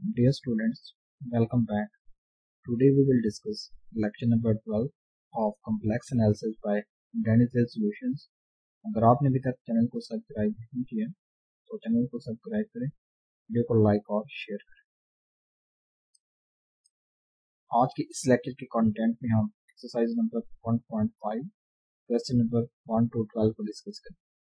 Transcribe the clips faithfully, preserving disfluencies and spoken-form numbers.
Dear students, welcome back. Today we will discuss lecture number twelve of complex analysis by Danizel Solutions. अगर आपने अभी तक channel को subscribe नहीं किया तो चैनल को सब्सक्राइब करें, वीडियो को लाइक और शेयर करें। आज के इस लेक्चर के कंटेंट में हम exercise number one point five question number one to twelve को डिस्कस करें।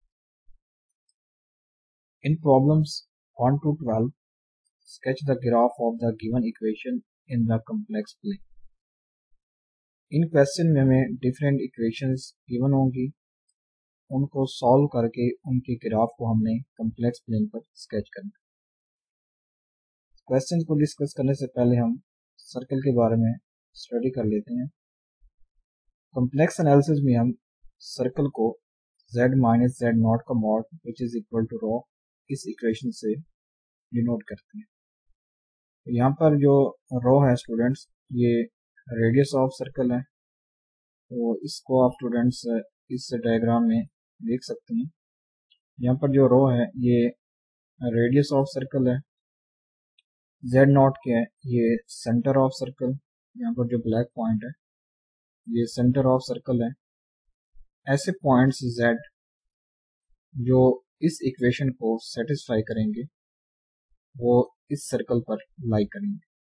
In problems one to twelve sketch the graph of the given equation in the complex plane. इन क्वेश्चन में हमें डिफरेंट इक्वेशंस गिवन होंगी, उनको solve करके उनके graph को हमने कम्प्लेक्स प्लेन पर स्केच करना। क्वेश्चन को डिस्कस करने से पहले हम सर्कल के बारे में स्टडी कर लेते हैं। कम्प्लेक्स एनालिसिस में हम सर्कल को z माइनस जेड नॉट का mod which is equal to rho इस इक्वेशन से डिनोट करते हैं। यहाँ पर जो रो है स्टूडेंट्स, ये रेडियस ऑफ सर्कल है, तो इसको आप स्टूडेंट्स इस डायग्राम में देख सकते हैं। यहाँ पर जो रो है ये रेडियस ऑफ सर्कल है, जेड नॉट क्या है, ये सेंटर ऑफ सर्कल, यहाँ पर जो ब्लैक पॉइंट है ये सेंटर ऑफ सर्कल है। ऐसे पॉइंट्स जेड जो इस इक्वेशन को सेटिस्फाई करेंगे वो इस सर्कल पर लाई करेंगे।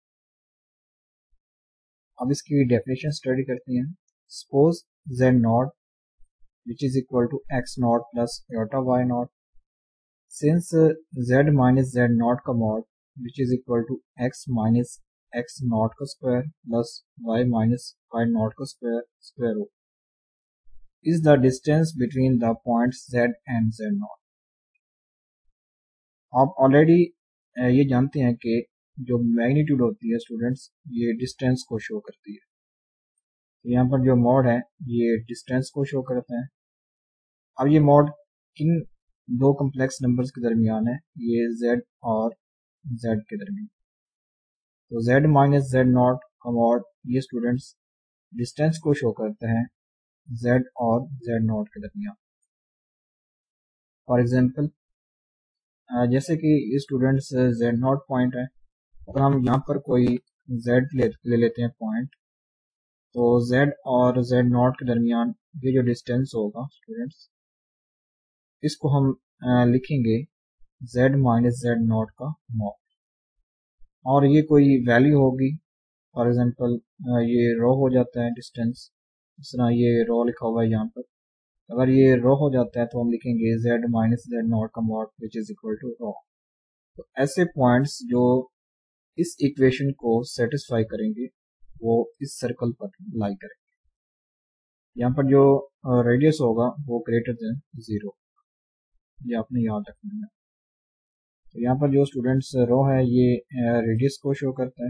अब इसकी डेफिनेशन स्टडी करते हैं। Suppose z naught which is equal to x naught plus iota y naught, since z minus z naught का mod which is equal to x minus x naught का square plus y minus y naught का square square root is the distance between the points z and z naught. आप already ये जानते हैं कि जो magnitude होती है स्टूडेंट्स ये डिस्टेंस को शो करती है। तो यहाँ पर जो मॉड है ये डिस्टेंस को शो करता है। अब ये मॉड किन दो कम्प्लेक्स नंबर्स के दरमियान है, ये z और z के दरमियान। तो z माइनस जेड नॉट का मॉड ये स्टूडेंट्स डिस्टेंस को शो करता है z और z नॉट के दरमियान। फॉर एग्जांपल जैसे कि ये स्टूडेंट्स z नॉट पॉइंट है, अगर हम यहाँ पर कोई z ले, ले लेते हैं पॉइंट, तो z और z नॉट के दरमियान ये जो डिस्टेंस होगा स्टूडेंट्स, इसको हम आ, लिखेंगे z माइनस जेड नॉट का मॉड, और ये कोई वैल्यू होगी। फॉर एग्जांपल ये रो हो जाता है डिस्टेंस, इस तरह ये रो लिखा हुआ है यहाँ पर। अगर ये रो हो जाता है तो हम लिखेंगे z माइनस जेड नॉट का mod which is equal to rho. तो ऐसे पॉइंट्स जो इस इक्वेशन को सेटिस्फाई करेंगे वो इस सर्कल पर लाई करेंगे। यहाँ पर जो रेडियस होगा वो ग्रेटर देन जीरो, ये आपने याद रखना है। तो यहाँ पर जो स्टूडेंट्स रो है ये रेडियस को शो करता है,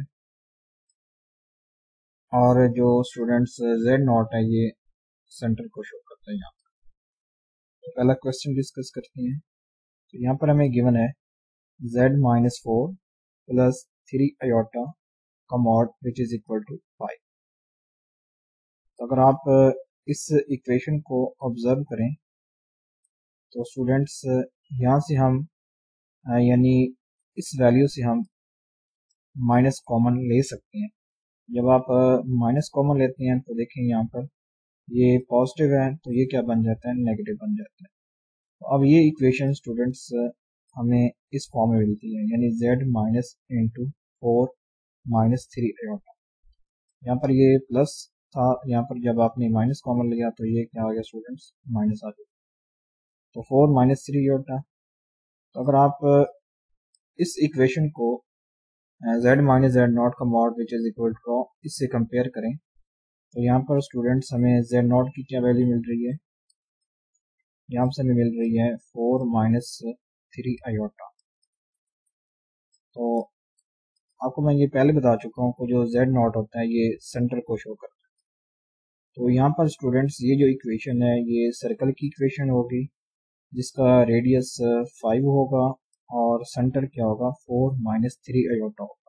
और जो स्टूडेंट्स z नॉट है ये सेंटर को शो करता है। यहाँ पर तो पहला क्वेश्चन डिस्कस करते हैं। तो यहाँ पर हमें गिवन है z minus four plus three iota का mod which is equal to five. तो अगर आप इस इक्वेशन को ऑब्जर्व करें तो स्टूडेंट्स यहाँ से हम यानी इस वैल्यू से हम माइनस कॉमन ले सकते हैं। जब आप माइनस कॉमन लेते हैं तो देखें यहाँ पर ये पॉजिटिव है तो ये क्या बन जाता है, नेगेटिव बन जाता है। तो अब ये इक्वेशन स्टूडेंट्स हमें इस फॉर्म में मिलती है, यानी z minus into four minus three iota. यहाँ पर ये प्लस था, यहाँ पर जब आपने माइनस कॉमन लिया तो ये क्या आ गया स्टूडेंट्स, माइनस आ गया। तो फोर माइनस थ्री अयोटा। तो अगर आप इस इक्वेशन को z माइनस जेड नॉट का mod which is equal to इससे कंपेयर करें तो यहाँ पर स्टूडेंट्स हमें z नॉट की क्या वैल्यू मिल रही है, यहाँ से हमें मिल रही है फोर माइनस थ्री अयोटा। तो आपको मैं ये पहले बता चुका हूँ कि जो z नॉट होता है ये सेंटर को शो करता है। तो यहाँ पर स्टूडेंट्स ये जो इक्वेशन है ये सर्कल की इक्वेशन होगी जिसका रेडियस फाइव होगा और सेंटर क्या होगा, फोर माइनस थ्री अयोटा होगा।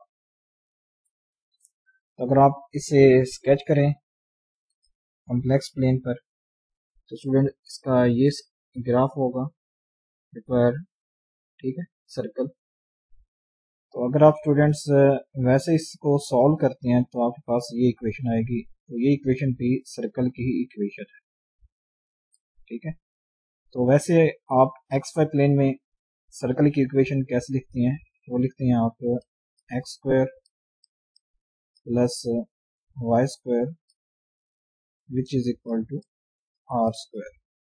तो अगर आप इसे स्केच करें कॉम्प्लेक्स प्लेन पर तो स्टूडेंट इसका ये ग्राफ होगा रिक्वायर, ठीक है, सर्कल। तो अगर आप स्टूडेंट्स वैसे इसको सॉल्व करते हैं तो आपके पास ये इक्वेशन आएगी। तो ये इक्वेशन भी सर्कल की ही इक्वेशन है, ठीक है। तो वैसे आप एक्स वाई प्लेन में सर्कल की इक्वेशन कैसे लिखते हैं? वो लिखते हैं आप x square plus y square which is equal to r square.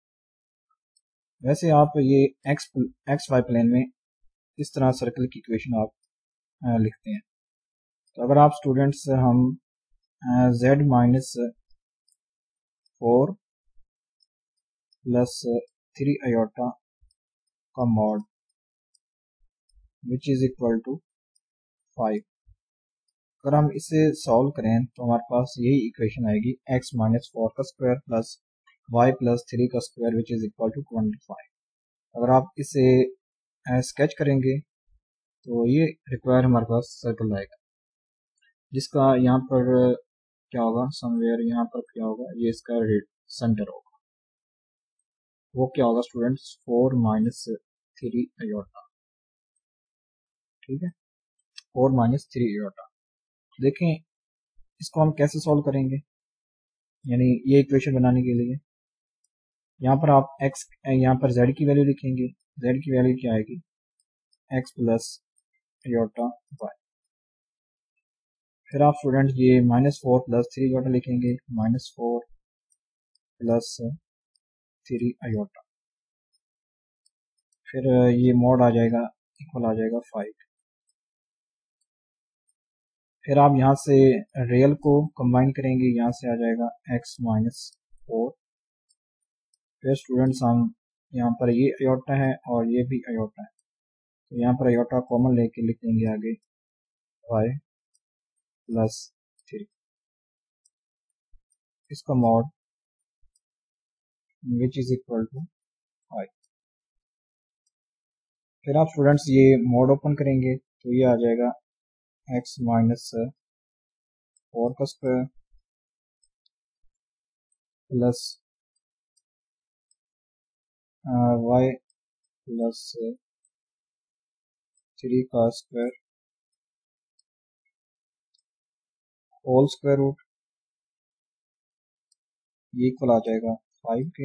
वैसे आप ये एक्स एक्स वाई प्लेन में इस तरह सर्कल की इक्वेशन आप आ, लिखते हैं। तो अगर आप स्टूडेंट्स हम z minus four plus three iota का mod which is equal to five, अगर हम इसे सॉल्व करें तो हमारे पास यही इक्वेशन आएगी x माइनस फोर का square plus y plus three का square which is equal to twenty five. अगर आप इसे स्केच करेंगे तो ये रिक्वायर हमारे पास सर्कल आएगा, जिसका यहाँ पर क्या होगा, समवेयर यहाँ पर क्या होगा, ये इसका सेंटर होगा। वो क्या होगा students, four minus three iota, ठीक है, फोर माइनस थ्री आयोटा। देखें इसको हम कैसे सॉल्व करेंगे, यानी ये इक्वेशन बनाने के लिए यहाँ पर आप x, यहाँ पर z की वैल्यू लिखेंगे। z की वैल्यू क्या आएगी, x प्लस आयोटा y। फिर आप स्टूडेंट ये minus four plus three iota लिखेंगे, minus four plus three iota. फिर ये मॉड आ जाएगा, इक्वल आ जाएगा फाइव। फिर आप यहाँ से रियल को कंबाइन करेंगे, यहाँ से आ जाएगा x माइनस फोर। फिर स्टूडेंट्स हम यहाँ पर ये आयोटा है और ये भी आयोटा है, तो यहाँ पर आयोटा कॉमन लेके लिख देंगे आगे y प्लस थ्री, इसका mod which is equal to five. फिर आप स्टूडेंट्स ये मॉड ओपन करेंगे तो ये आ जाएगा x माइनस फोर का square plus y plus three का स्क्वायर होल स्क्वायर रूट, ये इक्वल आ जाएगा फाइव के।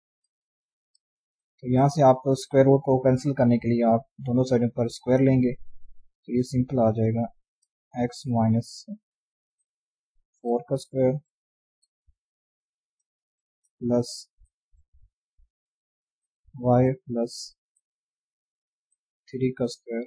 तो यहाँ से आप स्क्वायर रूट को कैंसिल करने के लिए आप दोनों साइड पर स्क्वायर लेंगे, तो ये सिंपल आ जाएगा x माइनस फोर का square plus y plus three का square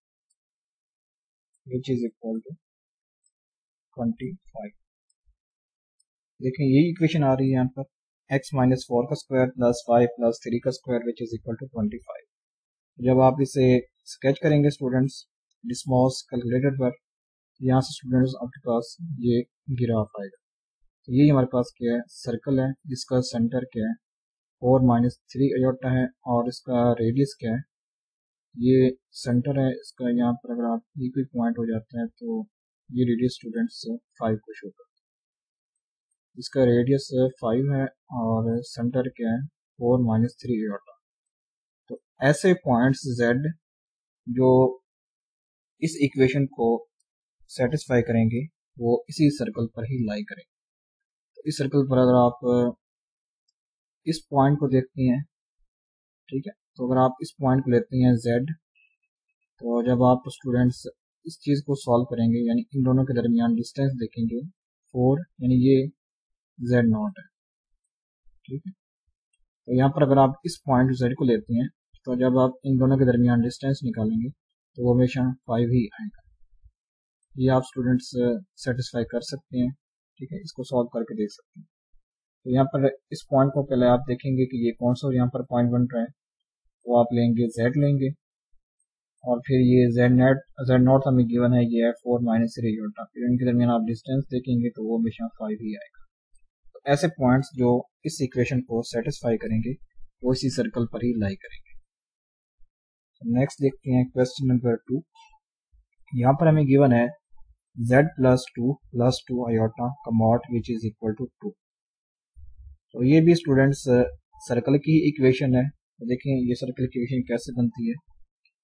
which is equal to twenty five. देखें यही इक्वेशन आ रही है यहाँ पर x माइनस फोर का square plus y plus three का square which is equal to twenty five. जब आप इसे स्केच करेंगे स्टूडेंट्स डिस्मॉस कैलकुलेटर पर, यहाँ से स्टूडेंट्स आपके पास ये ग्राफ आएगा। तो ये हमारे पास क्या है, सर्कल है जिसका सेंटर क्या है फोर माइनस थ्री आयोटा है और इसका रेडियस क्या है, ये सेंटर है इसका। यहाँ पर अगर आप एक भी पॉइंट हो जाता है तो ये रेडियस स्टूडेंट्स फाइव को शो करता है, इसका रेडियस फाइव है और सेंटर क्या है फोर माइनस थ्री आयोटा। तो ऐसे पॉइंट्स z जो इस इक्वेशन को सेटिस्फाई करेंगे वो इसी सर्कल पर ही लाई करेंगे। तो इस सर्कल पर अगर आप इस पॉइंट को देखते हैं, ठीक है, तो अगर आप इस पॉइंट को लेते हैं z, तो जब आप स्टूडेंट्स इस चीज़ को सॉल्व करेंगे यानी इन दोनों के दरमियान डिस्टेंस देखेंगे फोर, यानी ये z नॉट है, ठीक है। तो यहाँ पर अगर आप इस पॉइंट z को लेते हैं तो जब आप इन दोनों के दरमियान डिस्टेंस निकालेंगे तो वो हमेशा फाइव ही आएगा। ये आप स्टूडेंट्स सेटिस्फाई कर सकते हैं, ठीक है, इसको सॉल्व करके देख सकते हैं। तो यहाँ पर इस पॉइंट को पहले आप देखेंगे कि ये कौन सा यहाँ पर पॉइंट बन रहा है, तो आप लेंगे z लेंगे और फिर ये z नेट z नॉट हमें गिवन है ये है फोर माइनस थ्री आयोटा। फिर इनके दरमियान आप डिस्टेंस देखेंगे तो वो हमेशा फाइव ही आएगा। तो ऐसे पॉइंट्स जो इस इक्वेशन को सेटिस्फाई करेंगे वो इसी सर्कल पर ही लाई करेंगे। तो नेक्स्ट देखते हैं क्वेश्चन नंबर टू। यहाँ पर हमें गिवन है z plus two plus two iota का mod which is equal to two. तो ये भी स्टूडेंट्स सर्कल की इक्वेशन है। तो देखें ये सर्कल की इक्वेशन कैसे बनती है।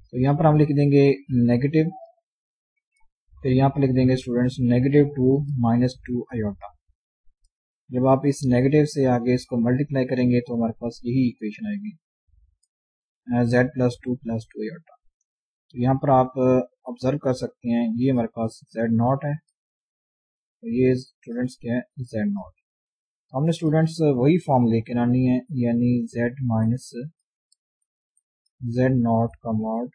तो यहाँ पर हम लिख देंगे नेगेटिव, फिर यहाँ पर लिख देंगे students negative two minus two iota. जब आप इस नेगेटिव से आगे इसको मल्टीप्लाई करेंगे तो हमारे पास यही इक्वेशन आएगी, z plus two plus two iota. तो यहाँ पर आप ऑब्जर्व कर सकते हैं ये हमारे पास z नॉट है, तो ये स्टूडेंट्स क्या है z नॉट। तो हमने स्टूडेंट्स वही फॉर्म लेकर आनी है, यानी z माइनस z नॉट का mod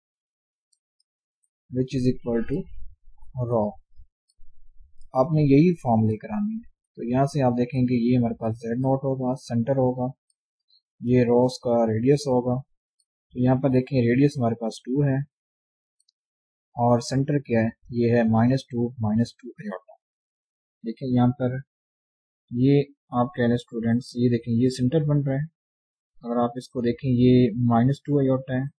which is equal to rho, आपने यही फॉर्म लेकर आनी है। तो यहाँ से आप देखेंगे ये हमारे पास z नॉट होगा, सेंटर होगा, ये रोस का रेडियस होगा। तो यहाँ पर देखें रेडियस हमारे पास टू है और सेंटर क्या है, ये है minus two minus two iota. देखें यहाँ पर ये आप कह रहे हैं स्टूडेंट्स, ये देखें ये सेंटर बन रहा है। अगर आप इसको देखें ये माइनस टू आयोटा है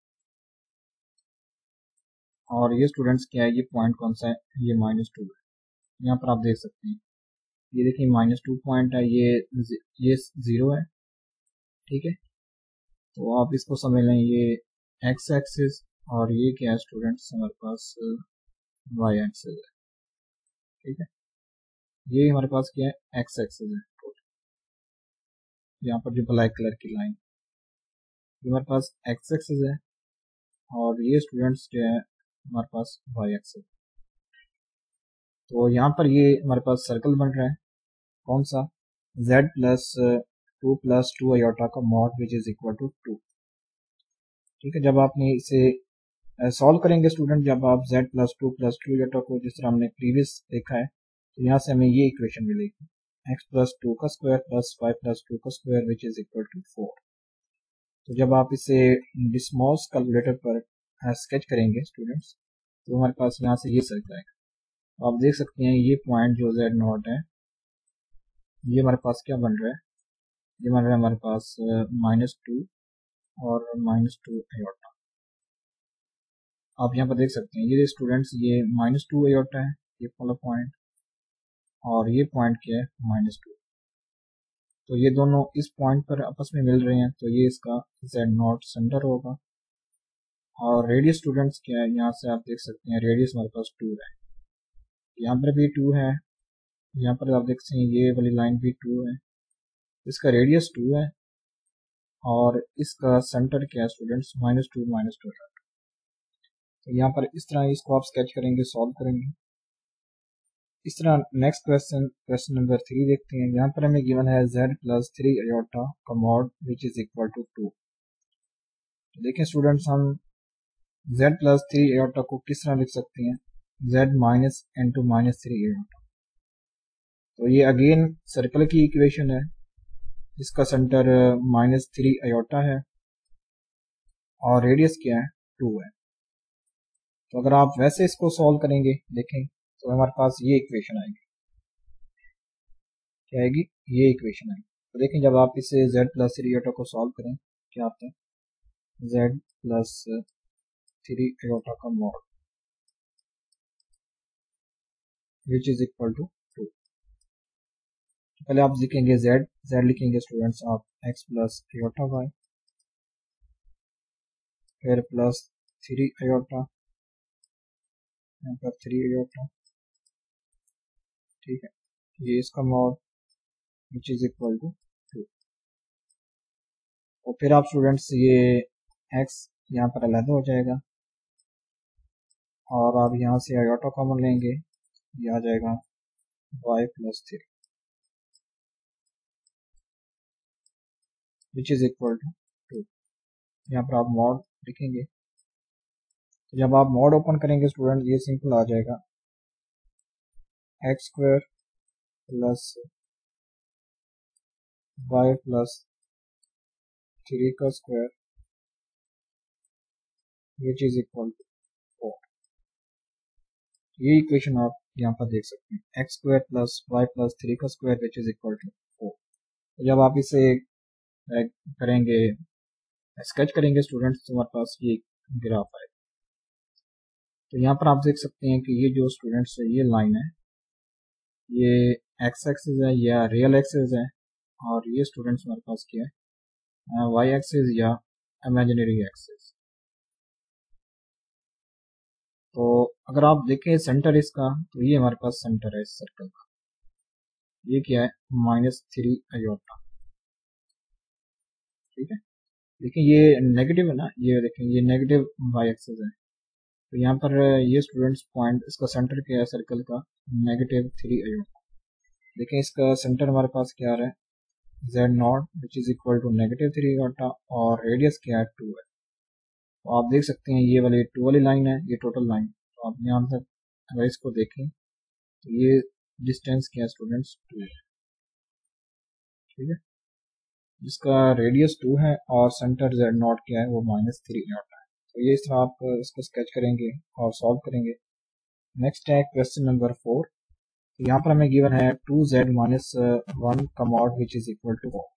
और ये स्टूडेंट्स क्या है, ये पॉइंट कौन सा है, ये माइनस टू है। यहाँ पर आप देख सकते हैं ये देखिए माइनस टू पॉइंट है, ये ये जीरो है, ठीक है। तो आप इसको समझ लें ये एक्स एक्सिस और ये क्या है स्टूडेंट्स हमारे पास वाई एक्सिस है, ठीक है। ये हमारे पास क्या है एक्स एक्सिस है, यहाँ पर जो ब्लैक कलर की लाइन ये हमारे पास एक्स एक्सिस है और ये स्टूडेंट्स जो है हमारे पास वाई एक्सिस। तो यहाँ पर ये हमारे पास सर्कल बन रहा है, कौन सा, z plus two plus two iota का mod which is equal to two, ठीक है। जब आपने इसे सॉल्व करेंगे स्टूडेंट, जब आप z plus two plus two iota को जिस तरह हमने प्रीवियस देखा है, तो यहाँ से हमें ये इक्वेशन मिलेगी x प्लस टू का square plus y plus two का square which is equal to four. तो जब आप इसे डिस्मॉस कैलकुलेटर पर स्केच करेंगे स्टूडेंट्स, तो हमारे पास यहाँ से ये सर्कल आएगा। तो आप देख सकते हैं ये पॉइंट जो z नॉट है ये हमारे पास क्या बन रहा है, ये बन रहा है हमारे पास माइनस टू और माइनस टू आयोटा। आप यहाँ पर देख सकते हैं ये स्टूडेंट्स ये माइनस टू आयोटा है ये वाला पॉइंट, और ये पॉइंट क्या है माइनस टू। तो ये दोनों इस पॉइंट पर आपस में मिल रहे हैं, तो ये इसका z नॉट सेंटर होगा। और रेडियस स्टूडेंट्स क्या है, यहाँ से आप देख सकते हैं रेडियस हमारे पास टू है, यहाँ पर भी टू है, यहाँ पर आप देख सकते हैं ये वाली लाइन भी टू है, इसका रेडियस टू है और इसका सेंटर क्या है students minus two minus two. तो यहाँ पर इस तरह इसको आप स्केच करेंगे, सॉल्व करेंगे इस तरह। Next question, question number three देखते हैं। यहाँ पर हमें गिवन है z प्लस थ्री आयोटा का mod which is equal to two. तो देखें स्टूडेंट्स हम z प्लस थ्री आयोटा को किस तरह लिख सकते हैं, z minus into minus three iota. तो ये अगेन सर्कल की इक्वेशन है, इसका सेंटर माइनस थ्री आयोटा है और रेडियस क्या है टू है। तो अगर आप वैसे इसको सॉल्व करेंगे देखें तो हमारे पास ये इक्वेशन आएगी, क्या आएगी, ये इक्वेशन आएगी। तो देखें जब आप इसे z प्लस थ्री आयोटा को सॉल्व करें क्या आता है, z प्लस थ्री आयोटा का mod which is equal to two. पहले आप लिखेंगे z, z लिखेंगे स्टूडेंट्स आप x प्लस आयोटा वाई, फिर प्लस थ्री आयोटा, यहाँ पर थ्री आयोटा, ठीक है, ये इसका mod which is equal to two. और फिर आप स्टूडेंट्स ये x यहाँ पर अलग हो जाएगा और आप यहाँ से आयोटा कॉमन लेंगे, ये आ जाएगा y plus three which is equal to two. यहाँ पर आप मॉड लिखेंगे, तो जब आप मॉड ओपन करेंगे स्टूडेंट ये सिंपल आ जाएगा x square plus y plus three का square which is equal to four. ये इक्वेशन आप यहाँ पर देख सकते हैं x square plus y plus three का square which is equal to four. जब आप इसे करेंगे स्केच करेंगे स्टूडेंट्स तो हमारे पास ये ग्राफ आएगा। तो यहाँ पर आप देख सकते हैं कि ये जो स्टूडेंट्स है ये लाइन है, ये एक्स एक्सिस है या रियल एक्सिस है, और ये स्टूडेंट्स हमारे पास क्या है वाई एक्सिस या इमेजिनरी एक्सिस। तो अगर आप देखें सेंटर इसका, तो ये हमारे पास सेंटर है इस सर्कल का, ये क्या है माइनस थ्री आयोटा। ठीक है, देखिए ये नेगेटिव है ना, ये देखें ये नेगेटिव वाई एक्सिस है, तो यहाँ पर ये स्टूडेंट्स पॉइंट इसका सेंटर क्या है सर्कल का, नेगेटिव थ्री आयोटा। देखें इसका सेंटर हमारे पास क्या आ रहा है z naught which is equal to negative three iota, और रेडियस क्या है टू है। तो आप देख सकते हैं ये वाली टू वाली लाइन है, ये टोटल लाइन। तो आप यहाँ तक अगर इसको देखें तो ये डिस्टेंस क्या है स्टूडेंट्स टू है। ठीक है, जिसका रेडियस टू है और सेंटर जेड नॉट क्या है वो माइनस थ्री आयोटा है। तो ये इस तरह आप इसको स्केच करेंगे और सॉल्व करेंगे। नेक्स्ट है क्वेश्चन नंबर फोर। यहाँ पर हमें गिवन है टू जेड माइनस वन कमॉड which is equal to four.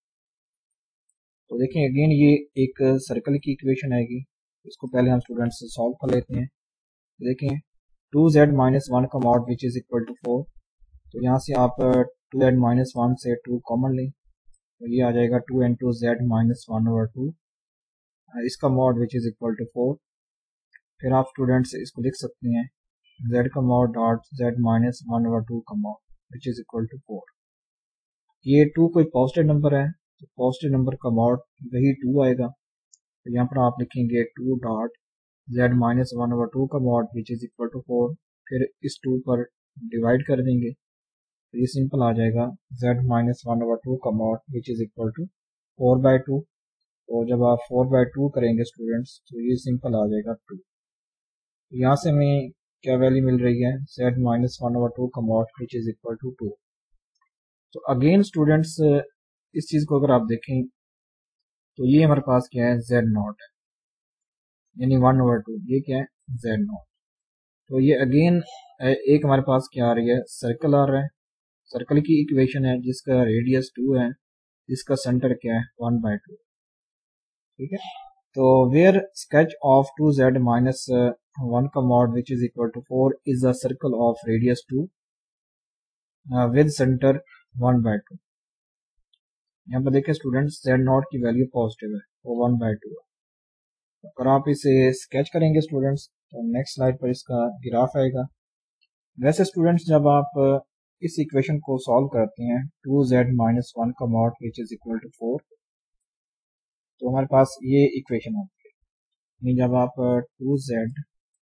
तो देखें अगेन ये एक सर्कल की इक्वेशन आएगी, इसको पहले हम स्टूडेंट्स से सॉल्व कर लेते हैं। तो देखें टू जेड माइनस वन कमॉड which is equal to four, तो यहाँ से आप टू जेड माइनस वन से टू कॉमन लें, तो ये आ जाएगा two into z minus one over two, इसका mod which is equal to four. फिर आप स्टूडेंट्स इसको लिख सकते हैं z का mod dot z minus one over two का mod which is equal to four. ये टू कोई पॉजिटिव नंबर है, तो पॉजिटिव नंबर का मॉड वही टू आएगा, तो यहाँ पर आप लिखेंगे two dot z minus one over two का mod which is equal to four, फिर इस टू पर डिवाइड कर देंगे, तो ये सिंपल आ जाएगा z minus one over two का mod which is equal to four by two. तो जब आप फोर बाई टू करेंगे स्टूडेंट्स तो ये सिंपल आ जाएगा टू। यहाँ से हमें क्या वैल्यू मिल रही है z minus one over two का mod which is equal to two. तो अगेन स्टूडेंट्स इस चीज को अगर आप देखें तो ये हमारे पास क्या है z नॉट है, यानी वन ओवर टू, ये क्या है z नॉट। तो ये अगेन एक हमारे पास क्या आ रही है सर्कल आ रहा है, सर्कल की इक्वेशन है जिसका रेडियस टू है, जिसका सेंटर क्या है वन बाई टू। ठीक है, तो where sketch of two z minus one का mod which is equal to four is a circle of radius two with centre one by two. यहाँ पर देखिए स्टूडेंट्स जेड नॉट की वैल्यू पॉजिटिव है, वो वन बाई टू है। अगर आप इसे स्केच करेंगे स्टूडेंट्स तो नेक्स्ट स्लाइड पर इसका ग्राफ आएगा। वैसे स्टूडेंट्स जब आप इस इक्वेशन को सॉल्व करते हैं टू जेड माइनस वन का mod which is equal to four, तो हमारे पास ये इक्वेशन होती है। जब आप टू जेड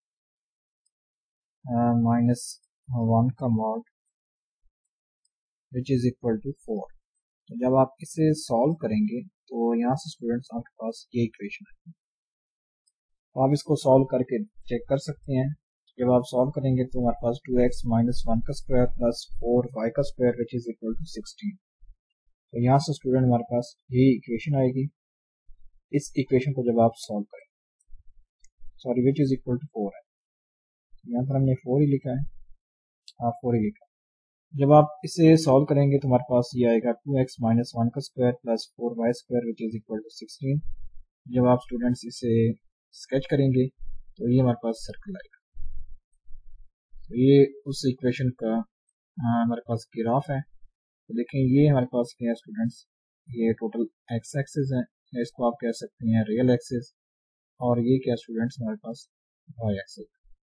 माइनस वन का mod which is equal to four, तो जब आप इसे सॉल्व करेंगे तो यहाँ से स्टूडेंट्स आपके पास ये इक्वेशन है। तो आप इसको सॉल्व करके चेक कर सकते हैं। जब आप सॉल्व करेंगे तो हमारे पास टू एक्स माइनस वन का स्क्वायर प्लस फोर वाई का square which is equal to sixteen. तो यहाँ से स्टूडेंट हमारे पास ये इक्वेशन आएगी। इस इक्वेशन को जब आप सॉल्व करें, sorry which is equal to four है, यहाँ पर हमने फोर ही लिखा है, हाँ फोर ही लिखा है। जब आप इसे सॉल्व करेंगे तो हमारे पास ये आएगा टू एक्स माइनस वन का square plus four y square which is equal to sixteen. जब आप स्टूडेंट्स इसे स्केच करेंगे तो ये हमारे पास सर्कल आएगा। तो ये उस इक्वेशन का हमारे पास ग्राफ है। तो देखें ये हमारे पास क्या है स्टूडेंट्स, ये टोटल एक्स एक्सिस है, या इसको आप कह सकते हैं रियल एक्सिस, और ये क्या स्टूडेंट्स हमारे पास वाई एक्सिस।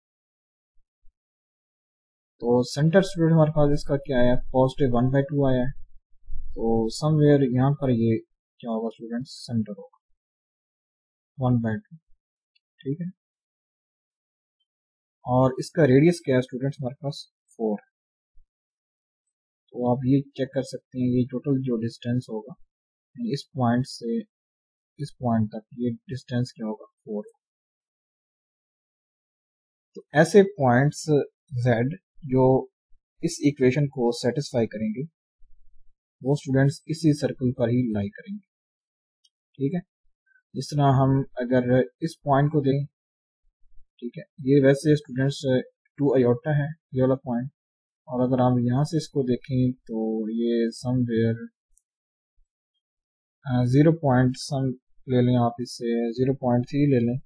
तो सेंटर स्टूडेंट हमारे पास इसका क्या है पॉजिटिव वन बाई टू आया है, तो समवेयर यहाँ पर ये क्या होगा स्टूडेंट्स सेंटर होगा वन बाई टू। ठीक है, और इसका रेडियस क्या है स्टूडेंट्स हमारे पास फोर। तो आप ये चेक कर सकते हैं ये टोटल जो डिस्टेंस होगा इस पॉइंट से इस पॉइंट तक, ये डिस्टेंस क्या होगा फोर। तो ऐसे पॉइंट्स z जो इस इक्वेशन को सेटिस्फाई करेंगे वो स्टूडेंट्स इसी सर्कल पर ही लाई करेंगे। ठीक है, जिस तरह हम अगर इस पॉइंट को दें, ठीक है, ये वैसे स्टूडेंट्स टू आयोटा है ये वाला पॉइंट, और अगर आप यहाँ से इसको देखें तो ये समवेयर जीरो पॉइंट सम ले लें, आप इससे जीरो पॉइंट थ्री ले लें,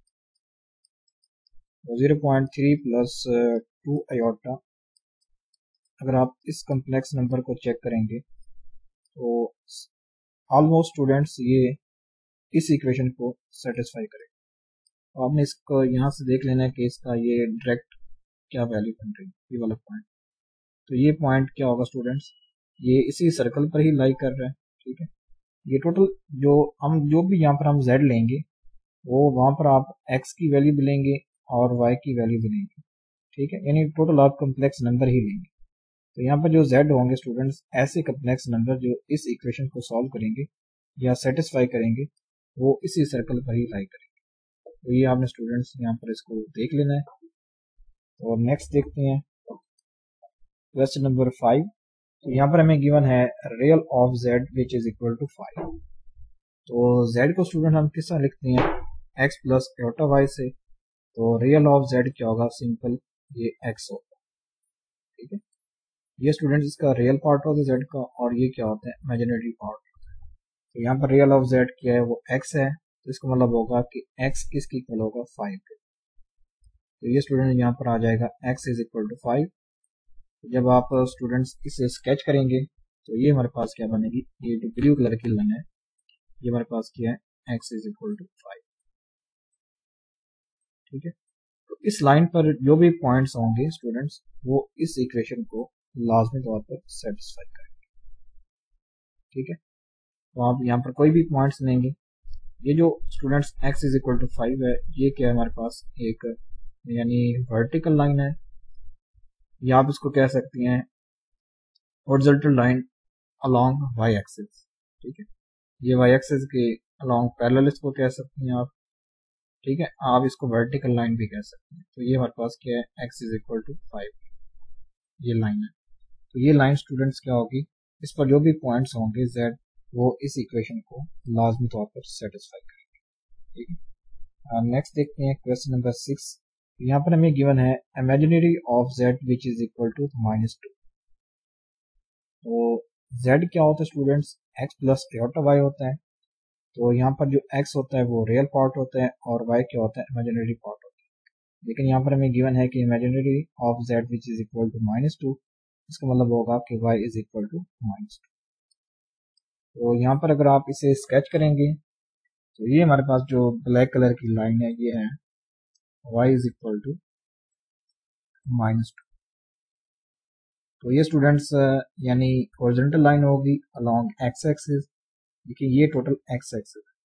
तो zero point three plus two iota, अगर आप इस कम्प्लेक्स नंबर को चेक करेंगे तो ऑलमोस्ट स्टूडेंट्स ये इस इक्वेशन को सेटिस्फाई करेगा। तो आपने इसको यहाँ से देख लेना है कि इसका ये डायरेक्ट क्या वैल्यू बन रही है, ये वाला पॉइंट। तो ये पॉइंट क्या होगा स्टूडेंट्स, ये इसी सर्कल पर ही लाई कर रहा है, ठीक है। ये टोटल जो हम जो भी यहाँ पर हम z लेंगे वो वहाँ पर आप x की वैल्यू भी लेंगे और y की वैल्यू भी लेंगे, ठीक है, यानी टोटल आप कम्प्लेक्स नंबर ही लेंगे। तो यहाँ पर जो z होंगे स्टूडेंट्स, ऐसे कम्प्लेक्स नंबर जो इस इक्वेशन को सॉल्व करेंगे या सेटिस्फाई करेंगे वो इसी सर्कल पर ही लाई करेंगे। तो ये आपने स्टूडेंट्स यहाँ पर इसको देख लेना है। और नेक्स्ट देखते हैं क्वेश्चन नंबर फाइव। तो यहाँ पर हमें गिवन है real of z which is equal to five. तो z को स्टूडेंट हम किस तरह लिखते हैं, x प्लस आयोटा वाई से। तो रियल ऑफ z क्या होगा, सिंपल ये x होगा, ठीक है। ये स्टूडेंट इसका रियल पार्ट होता है z का, और ये क्या होता है, इमेजिनरी पार्ट होता है। तो यहाँ पर रियल ऑफ z क्या है, वो x है, तो इसका मतलब होगा कि x किसकी इक्वल होगा, फाइव के। तो ये स्टूडेंट यहाँ पर आ जाएगा x is equal to five. जब आप स्टूडेंट्स इसे स्केच करेंगे तो ये हमारे पास क्या बनेगी, ये जो ब्लू कलर की लाइन है ये हमारे पास क्या है, x is equal to five, ठीक है। तो इस लाइन पर जो भी पॉइंट्स होंगे स्टूडेंट्स वो इस इक्वेशन को लाजमी तौर पर सेटिस्फाई करेंगे, ठीक है। तो आप यहाँ पर कोई भी पॉइंट्स लेंगे, ये जो students x is equal to five है ये क्या है हमारे पास, एक यानी वर्टिकल लाइन है, या आप इसको कह सकते हैं horizontal line along y axis, ठीक है। ये y एक्सिस के अलोंग पैरेलल इसको कह सकते हैं आप, ठीक है। आप इसको वर्टिकल लाइन भी कह सकते हैं। तो ये हमारे पास क्या है, x is equal to five, ये लाइन है। तो ये लाइन स्टूडेंट्स क्या होगी, इस पर जो भी पॉइंट्स होंगे z वो इस इक्वेशन को लाजमी तौर पर सेटिस्फाई करेंगे, ठीक है। नेक्स्ट देखते हैं क्वेश्चन नंबर सिक्स। यहाँ पर हमें गिवन है imaginary of z which is equal to minus two. तो z क्या होता है students, x plus iota y होता है। तो यहाँ पर जो x होता है वो रियल पार्ट होता है और y क्या होता है, इमेजिनरी पार्ट होता है। लेकिन यहाँ पर हमें गिवन है कि imaginary of z which is equal to minus two, इसका मतलब होगा कि y is equal to minus two. तो यहाँ पर अगर आप इसे स्केच करेंगे तो ये हमारे पास जो ब्लैक कलर की लाइन है ये है y is equal to minus two. तो ये स्टूडेंट्स यानी हॉरिजॉन्टल लाइन होगी अलोंग x एक्सिस। देखिए ये टोटल x एक्सिस है,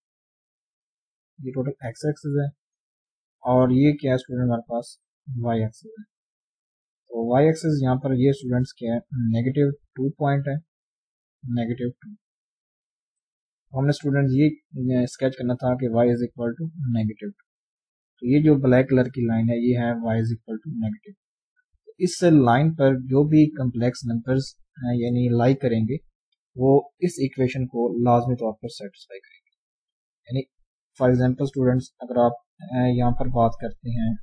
ये टोटल x एक्सिस है, और ये क्या है स्टूडेंट हमारे पास y एक्सिस है। तो y एक्सिस यहाँ पर ये स्टूडेंट्स क्या है, नेगेटिव टू पॉइंट है, नेगेटिव टू। हमने स्टूडेंट्स ये स्केच करना था कि y is equal to negative two. तो ये जो ब्लैक कलर की लाइन है ये है y is equal to negative. इस लाइन पर जो भी कम्प्लेक्स नंबर्स यानी लाई करेंगे वो इस इक्वेशन को लाजमी तौर पर सेटिस्फाई करेंगे। यानी फॉर एग्जांपल स्टूडेंट्स अगर आप यहाँ पर बात करते हैं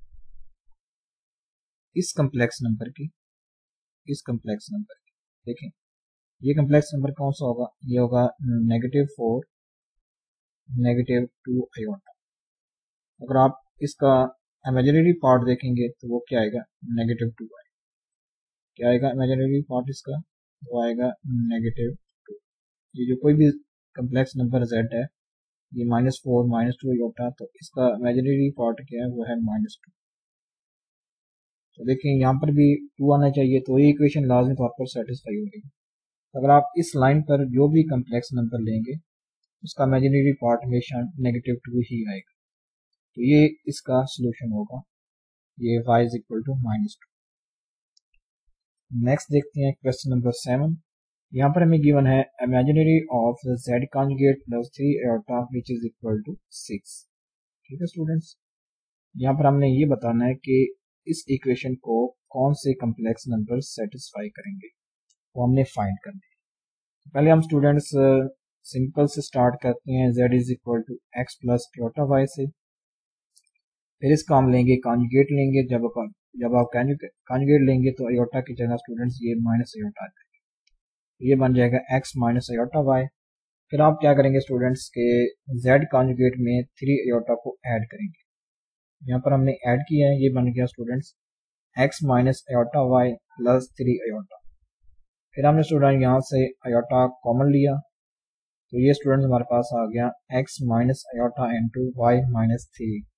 इस कम्प्लेक्स नंबर की, इस कम्प्लेक्स नंबर की देखें, ये कम्प्लेक्स नंबर कौन सा होगा, ये होगा negative four negative two iota. अगर आप इसका इमेजिनरी पार्ट देखेंगे तो वो क्या आएगा, नेगेटिव टू आएगा। क्या आएगा इमेजिनरी पार्ट इसका, वो आएगा नेगेटिव टू। ये जो कोई भी कम्प्लेक्स नंबर z है, ये minus four minus two iota, तो इसका इमेजिनरी पार्ट क्या है, वो है माइनस टू। तो देखिए यहाँ पर भी टू आना चाहिए, तो ये इक्वेशन लाजमी तौर पर सेटिस्फाई होगी। अगर आप इस लाइन पर जो भी कम्प्लेक्स नंबर लेंगे उसका इमेजिनरी पार्ट हमेशा नेगेटिव टू ही आएगा। तो ये इसका सोल्यूशन होगा, ये y is equal to minus two. Next देखते हैं क्वेश्चन नंबर सेवन। यहाँ पर हमें गिवन है imaginary of z conjugate plus three iota which is equal to six, ठीक है स्टूडेंट्स। यहाँ पर हमने ये बताना है कि इस इक्वेशन को कौन से कम्प्लेक्स नंबर सेटिस्फाई करेंगे, वो हमने फाइंड करना है। पहले हम स्टूडेंट्स सिंपल से स्टार्ट करते हैं, z is equal to x plus iota y से। फिर इसका हम लेंगे कॉन्जुगेट लेंगे, जब आप जब आप कॉन्जुगेट लेंगे तो आयोटा की जगह स्टूडेंट्स ये माइनस आयोटा आ जाएगा, ये बन जाएगा x माइनस आयोटा वाई। फिर आप क्या करेंगे स्टूडेंट्स के z कॉन्जुगेट में थ्री आयोटा को ऐड करेंगे, यहाँ पर हमने ऐड किया है, ये बन गया students x minus iota y plus three iota. फिर हमने स्टूडेंट यहाँ से आयोटा कॉमन लिया, तो ये स्टूडेंट हमारे पास आ गया x minus iota into y minus three.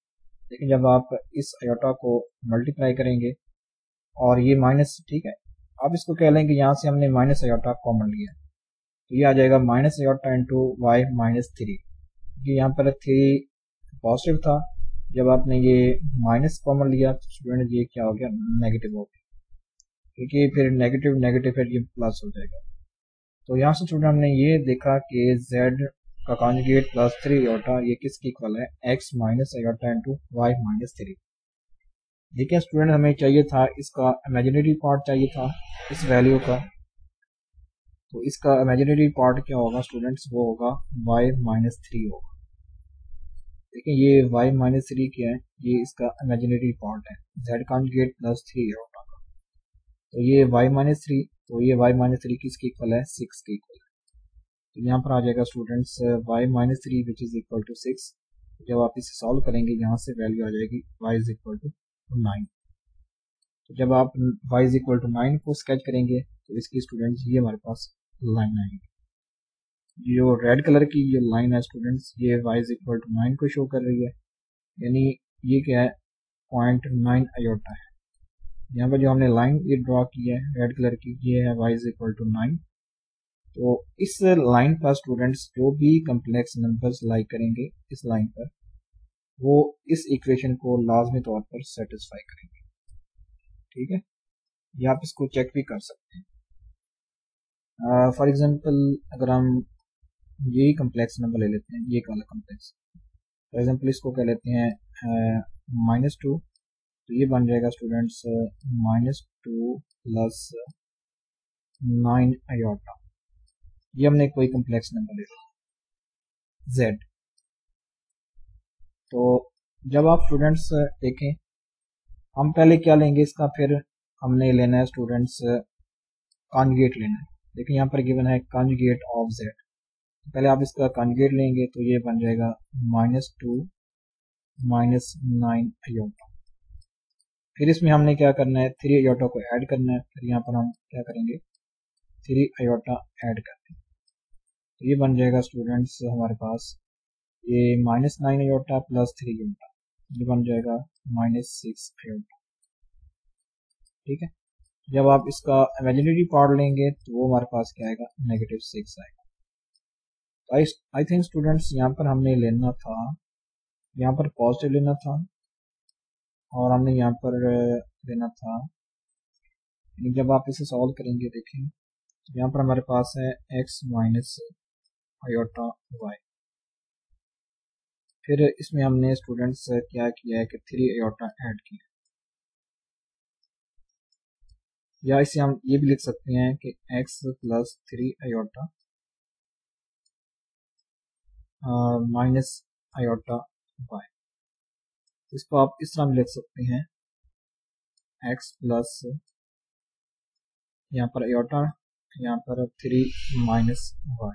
लेकिन जब आप इस आयोटा को मल्टीप्लाई करेंगे और ये माइनस, ठीक है, आप इसको कह लें कि यहाँ से हमने माइनस आयोटा कॉमन लिया, तो ये आ जाएगा minus iota into y minus three. ये यहाँ पर थ्री पॉजिटिव था, जब आपने ये माइनस कॉमन लिया तो स्टूडेंट ये क्या हो गया, नेगेटिव हो गया, क्योंकि फिर नेगेटिव नेगेटिव फिर ये प्लस हो जाएगा। तो यहाँ से स्टूडेंट हमने ये देखा कि z का कॉन्जुगेट प्लस थ्री आयोटा ये किसके इक्वल है, x minus iota into y minus three. देखिए स्टूडेंट हमें चाहिए था इसका इमेजिनरी पार्ट चाहिए था इस वैल्यू का, तो इसका इमेजिनरी पार्ट क्या होगा स्टूडेंट्स, वो होगा y माइनस थ्री होगा। देखिए ये y माइनस थ्री क्या है, ये इसका इमेजिनरी पार्ट है z conjugate plus three iota का, तो ये y माइनस थ्री, तो ये y माइनस थ्री किसके इक्वल है, सिक्स के इक्वल है। तो यहाँ पर आ जाएगा students y minus three which is equal to six. जब आप इसे सॉल्व करेंगे यहाँ से वैल्यू आ जाएगी y is equal to nine. तो जब आप y is equal to nine को स्केच करेंगे तो इसकी स्टूडेंट्स ये हमारे पास लाइन आएगी। जो रेड कलर की ये लाइन है स्टूडेंट्स, ये y is equal to nine को शो कर रही है, यानी ये क्या है, पॉइंट नाइन आयोटा है। यहाँ पर जो हमने लाइन ये ड्रॉ की है रेड कलर की, ये है y is equal to nine. तो इस लाइन पर स्टूडेंट्स जो भी कम्प्लेक्स नंबर्स लाइक करेंगे इस लाइन पर, वो इस इक्वेशन को लाजमी तौर पर सेटिस्फाई करेंगे, ठीक है। ये आप इसको चेक भी कर सकते हैं। फॉर एग्जांपल अगर हम यही कम्प्लेक्स नंबर ले लेते हैं, ये वाला कम्प्लेक्स, फॉर एग्जांपल इसको कह लेते हैं माइनस टू, तो ये बन जाएगा students minus two plus nine iota. ये हमने कोई कम्प्लेक्स नंबर ले लिया z। तो जब आप स्टूडेंट्स देखें, हम पहले क्या लेंगे इसका, फिर हमने लेना है स्टूडेंट्स कॉन्जुगेट लेना है। देखिए यहाँ पर गिवन है कॉन्जुगेट ऑफ z, तो पहले आप इसका कॉन्जुगेट लेंगे तो ये बन जाएगा minus two minus nine iota. फिर इसमें हमने क्या करना है, थ्री आयोटा को ऐड करना है, फिर यहाँ पर हम क्या करेंगे, थ्री आयोटा ऐड करते हैं, तो ये बन जाएगा स्टूडेंट्स हमारे पास ये minus nine iota plus three iota, ये बन जाएगा माइनस सिक्स आयोटा, ठीक है। जब आप इसका इमेजिनरी पार्ट लेंगे तो वो हमारे पास क्या आएगा, नेगेटिव सिक्स आएगा। आई आई थिंक स्टूडेंट्स यहाँ पर हमने लेना था, यहाँ पर पॉजिटिव लेना था और हमने यहाँ पर लेना था, जब आप इसे सॉल्व करेंगे देखें तो यहाँ पर हमारे पास है x माइनस आयोटा y। फिर इसमें हमने स्टूडेंट्स क्या किया है कि थ्री आयोटा ऐड किया, या इसे हम ये भी लिख सकते हैं कि x plus three iota minus iota y। इसको आप इस तरह लिख सकते हैं x प्लस यहाँ पर आयोटा, यहाँ पर थ्री माइनस y,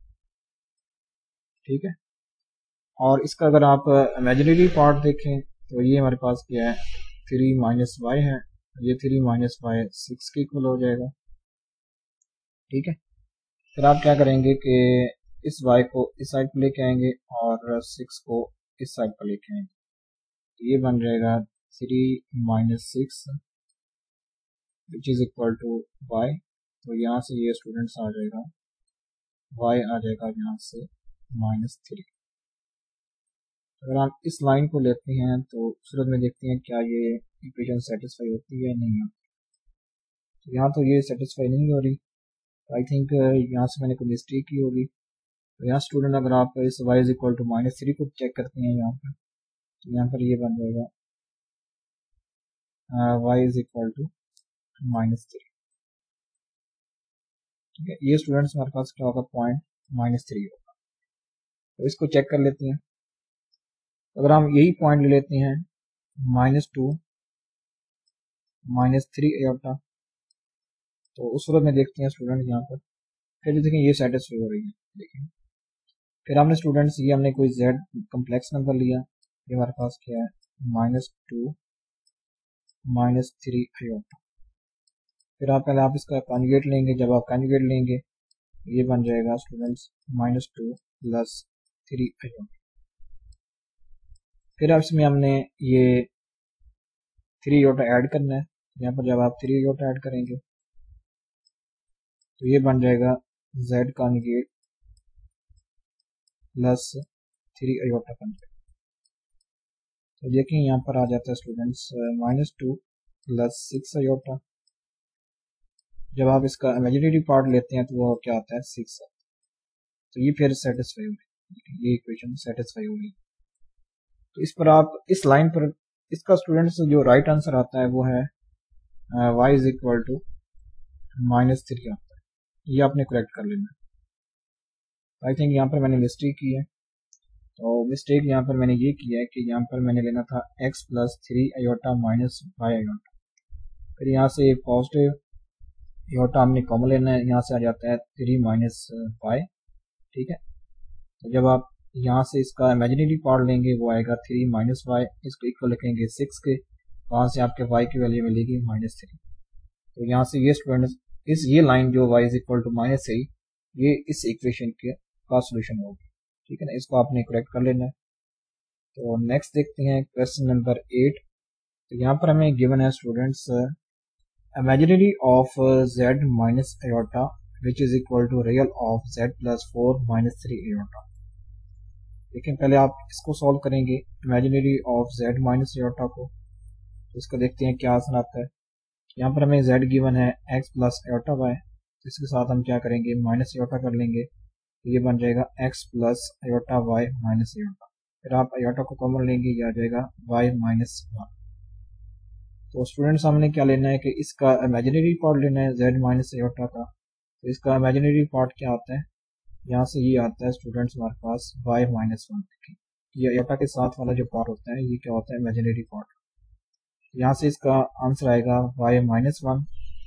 ठीक है। और इसका अगर आप इमेजिनरी पार्ट देखें तो ये हमारे पास क्या है, थ्री माइनस वाई है, ये थ्री माइनस वाई सिक्स के इक्वल हो जाएगा, ठीक है। फिर आप क्या करेंगे कि इस y को इस साइड पर लेके आएंगे और सिक्स को इस साइड पर लेके आएंगे, तो ये बन जाएगा three minus six which is equal to y। तो यहाँ से ये स्टूडेंट्स आ जाएगा, y आ जाएगा यहाँ से माइनस थ्री। अगर आप इस लाइन को लेते हैं तो सूरत में देखते हैं क्या ये इक्वेशन सेटिस्फाई होती है, नहीं होती। तो यहाँ तो ये सेटिस्फाई नहीं हो रही, आई थिंक यहाँ से मैंने कोई मिस्टेक की होगी। तो यहाँ स्टूडेंट अगर आप इस y is equal to minus three को चेक करते हैं यहाँ पर, तो यहाँ पर ये बन जाएगा y is equal to minus three, ठीक है। ये स्टूडेंट्स हमारे पास क्या होगा, पॉइंट माइनस थ्री होगा। तो इसको चेक कर लेते हैं। अगर हम यही पॉइंट ले लेते हैं minus two minus three iota, तो उस सूरत में देखते हैं स्टूडेंट यहाँ पर, फिर देखें ये सेटिस्फाई हो रही है, देखिए। फिर हमने स्टूडेंट्स ये हमने कोई z कम्प्लेक्स नंबर लिया, ये हमारे पास क्या है, minus two minus three iota. फिर आप पहले आप इसका कॉन्जुगेट लेंगे, जब आप कॉन्जुगेट लेंगे ये बन जाएगा students minus two plus three iota. फिर अब इसमें हमने ये थ्री योटा ऐड करना है। यहाँ पर जब आप थ्री योटा ऐड करेंगे तो ये बन जाएगा z conjugate plus three iota conjugate. तो देखिए यहाँ पर आ जाता है students minus two plus six iota. जब आप इसका इमेजिनरी पार्ट लेते हैं तो वो क्या आता है सिक्स। तो ये फिर सेटिस्फाई हो गई, ये इक्वेशन सेटिस्फाई हो गई। तो इस पर आप इस लाइन पर इसका स्टूडेंट्स जो राइट आंसर आता है वो है y is equal to minus three आता है। ये आपने करेक्ट कर लेना। आई थिंक यहाँ पर मैंने मिस्टेक की है। तो मिस्टेक यहाँ पर मैंने ये किया है कि यहाँ पर मैंने लेना था x plus three iota minus y iota. फिर यहाँ से पॉजिटिव अयोटा हमने कॉमन लेना है, यहाँ से आ जाता है थ्री माइनस वाई। ठीक है, तो जब आप यहाँ से इसका इमेजिनरी पार्ट लेंगे वो आएगा थ्री माइनस वाई, इसको इक्वल लिखेंगे सिक्स के, वहाँ से आपके वाई की वैल्यू मिलेगी माइनस थ्री। तो यहाँ से ये स्टूडेंट्स इस ये लाइन जो y is equal to minus three ये इस इक्वेशन के का सोल्यूशन होगी। ठीक है ना, इसको आपने करेक्ट कर लेना है। तो नेक्स्ट देखते हैं क्वेश्चन नंबर एट। तो यहाँ पर हमें गिवन है students imaginary of z minus iota which is equal to real of z plus four minus three iota. लेकिन पहले आप इसको सॉल्व करेंगे imaginary of z minus iota को। तो इसको देखते हैं क्या आंसर आता है। यहाँ पर हमें z गिवन है x प्लस अयोटा वाई, तो इसके साथ हम क्या करेंगे माइनस अयोटा कर लेंगे। तो ये बन जाएगा x plus iota y minus iota. फिर आप अयोटा को कॉमन लेंगे, ये आ जाएगा y माइनस वन। तो स्टूडेंट्स हमने क्या लेना है कि इसका इमेजिनरी पार्ट लेना है z माइनस अयोटा का। तो इसका इमेजिनरी पार्ट क्या आता है, यहाँ से ये आता है स्टूडेंट्स हमारे पास y माइनस वन। ये अयोटा के साथ वाला जो पार्ट होता है ये क्या होता है इमेजिनरी पार्ट। यहाँ से इसका आंसर आएगा y माइनस वन।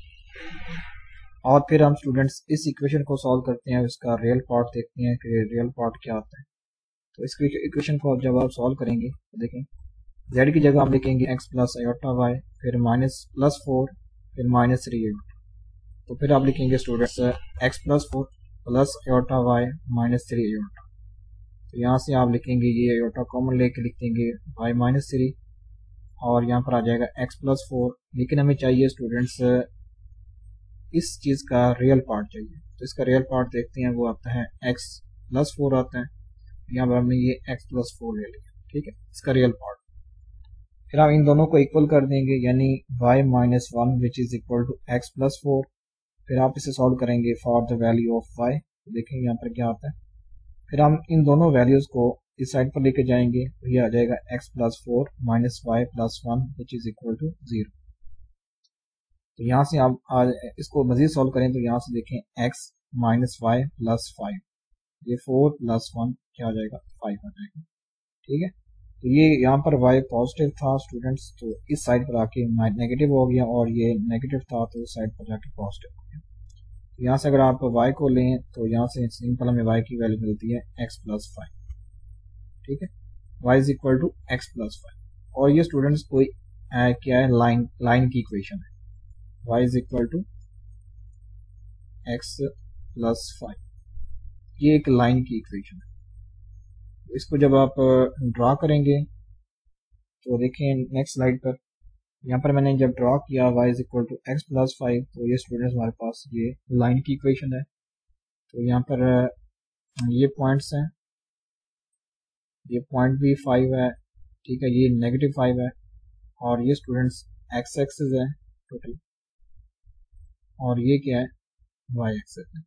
और फिर हम स्टूडेंट्स इस इक्वेशन को सॉल्व करते हैं, इसका रियल पार्ट देखते हैं कि रियल पार्ट क्या आता है। तो इस इक्वेशन को जब आप सॉल्व करेंगे तो देखें z की जगह आप लिखेंगे x प्लस अयोटा वाई, फिर माइनस प्लस फोर, फिर माइनस थ्री अयोटा। तो फिर आप लिखेंगे students x plus four plus iota y minus three iota. तो यहाँ से आप लिखेंगे ये अयोटा कॉमन लेके लिख देंगे y माइनस थ्री, और यहाँ पर आ जाएगा x प्लस फोर। लेकिन हमें चाहिए स्टूडेंट्स इस चीज़ का रियल पार्ट चाहिए। तो इसका रियल पार्ट देखते हैं, वो आता है x प्लस फोर आता है। यहाँ पर हमने ये x प्लस फोर ले लिया। ठीक है, इसका रियल पार्ट। फिर हम इन दोनों को इक्वल कर देंगे, यानी y minus one which is equal to x plus four. फिर आप इसे सॉल्व करेंगे for the value of y। तो देखेंगे यहाँ पर क्या आता है। फिर हम इन दोनों वैल्यूज को इस साइड पर लेके जाएंगे, तो ये आ जाएगा x plus four minus y plus one which is equal to zero. तो यहाँ से आप आज इसको मजीद सॉल्व करें तो यहाँ से देखें x minus y plus five, ये फोर प्लस वन क्या आ जाएगा फाइव आ जाएगा। ठीक है, तो ये यहाँ पर y पॉजिटिव था स्टूडेंट्स, तो इस साइड पर आके नेगेटिव हो गया, और ये नेगेटिव था तो इस साइड पर जाके पॉजिटिव हो गया। तो यहाँ से अगर आप y को लें तो यहाँ से सिंपल हमें y की वैल्यू मिलती है x प्लस फाइव। ठीक है, y is equal to x plus five. और ये स्टूडेंट्स कोई आ, क्या है लाइन लाइन की इक्वेशन है, y is equal to x plus five. ये एक लाइन की इक्वेशन है। इसको जब आप ड्रा करेंगे तो देखें नेक्स्ट स्लाइड पर, यहाँ पर मैंने जब ड्रा किया y is equal to x plus five, तो ये स्टूडेंट्स हमारे पास ये लाइन की इक्वेशन है। तो यहाँ पर ये पॉइंट्स हैं, ये पॉइंट भी फाइव है। ठीक है, ये नेगेटिव फाइव है, और ये स्टूडेंट्स एक्स एक्सिस है टोटल, और ये क्या है वाई एक्सिस है।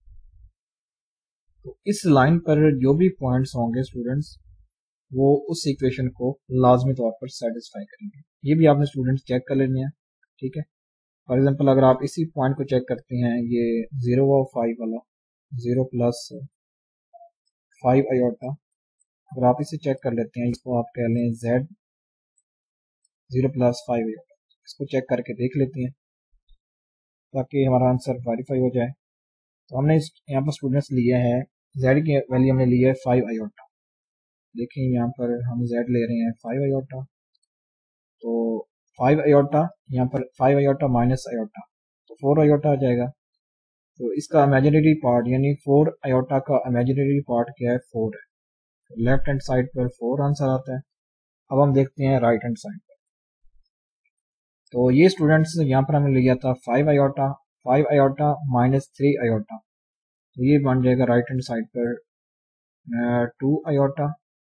तो इस लाइन पर जो भी पॉइंट्स होंगे स्टूडेंट्स वो उस इक्वेशन को लाजमी तौर पर सेटिस्फाई करेंगे। ये भी आपने स्टूडेंट्स चेक कर लेने हैं। ठीक है, फॉर एग्जांपल अगर आप इसी पॉइंट को चेक करते हैं, ये जीरो व फाइव वाला, जीरो प्लस फाइव अयोटा, अगर आप इसे चेक कर लेते हैं, इसको आप कह लें z zero plus five iota, इसको चेक करके देख लेते हैं ताकि हमारा आंसर वेरीफाई हो जाए। तो हमने इस यहाँ पर स्टूडेंट्स लिया है z की वैल्यू हमने लिया है फाइव अयोटा। देखिए यहाँ पर हम z ले रहे हैं फाइव अयोटा, तो फाइव अयोटा यहाँ पर फाइव अयोटा माइनस अयोटा, तो फोर अयोटा आ जाएगा। तो इसका इमेजिनरी पार्ट यानी फोर अयोटा का इमेजिनरी पार्ट क्या है फोर है, तो लेफ्ट हैंड साइड पर फोर आंसर आता है। अब हम देखते हैं राइट हैंड साइड पर। तो ये स्टूडेंट्स यहाँ पर हमने लिया था five iota five iota minus three iota, तो ये बन जाएगा राइट हैंड साइड पर टू आयोटा